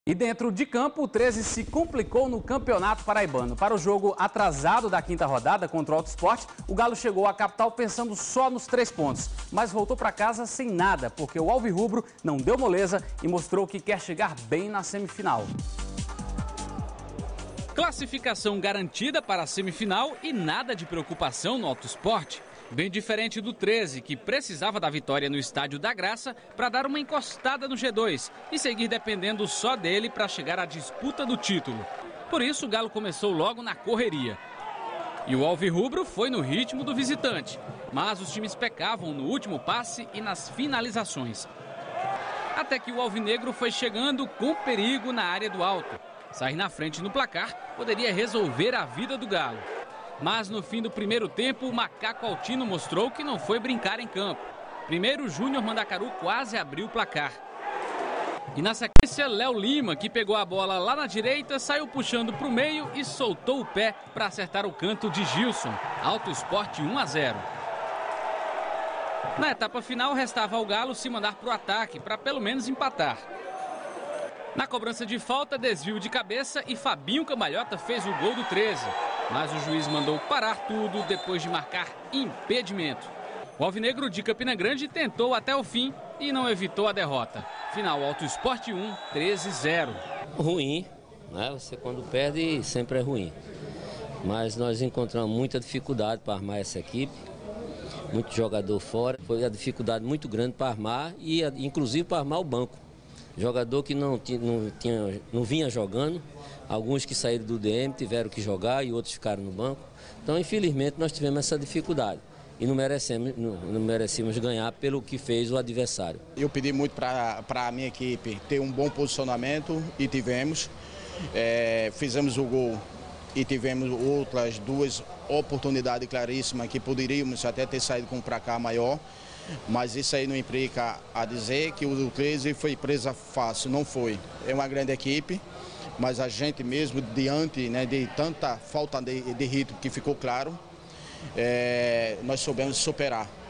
E dentro de campo, o 13 se complicou no Campeonato Paraibano. Para o jogo atrasado da quinta rodada contra o Alto Esporte, o Galo chegou à capital pensando só nos 3 pontos. Mas voltou para casa sem nada, porque o alvirrubro não deu moleza e mostrou que quer chegar bem na semifinal. Classificação garantida para a semifinal e nada de preocupação no Alto Esporte. Bem diferente do 13, que precisava da vitória no Estádio da Graça para dar uma encostada no G2 e seguir dependendo só dele para chegar à disputa do título. Por isso, o Galo começou logo na correria. E o alvirrubro foi no ritmo do visitante, mas os times pecavam no último passe e nas finalizações. Até que o alvinegro foi chegando com perigo na área do alto. Sair na frente no placar poderia resolver a vida do Galo. Mas no fim do primeiro tempo, o Macaco Altino mostrou que não foi brincar em campo. Primeiro, Júnior Mandacaru quase abriu o placar. E na sequência, Léo Lima, que pegou a bola lá na direita, saiu puxando para o meio e soltou o pé para acertar o canto de Gilson. Alto Esporte 1-0. Na etapa final, restava ao Galo se mandar para o ataque, para pelo menos empatar. Na cobrança de falta, desvio de cabeça e Fabinho Cambalhota fez o gol do 13. Mas o juiz mandou parar tudo depois de marcar impedimento. O alvinegro de Campina Grande tentou até o fim e não evitou a derrota. Final Alto Esporte 1, 13-0. Ruim, né? Você quando perde sempre é ruim. Mas nós encontramos muita dificuldade para armar essa equipe. Muito jogador fora. Foi a dificuldade muito grande para armar e inclusive para armar o banco. Jogador que não vinha jogando, alguns que saíram do DM tiveram que jogar e outros ficaram no banco. Então, infelizmente, nós tivemos essa dificuldade e não merecemos ganhar pelo que fez o adversário. Eu pedi muito para a minha equipe ter um bom posicionamento e tivemos. Fizemos o gol e tivemos outras 2 oportunidades claríssimas que poderíamos até ter saído com um placar maior. Mas isso aí não implica a dizer que o 13 foi presa fácil, não foi. É uma grande equipe, mas a gente mesmo, diante, né, de tanta falta de ritmo que ficou claro, nós soubemos superar.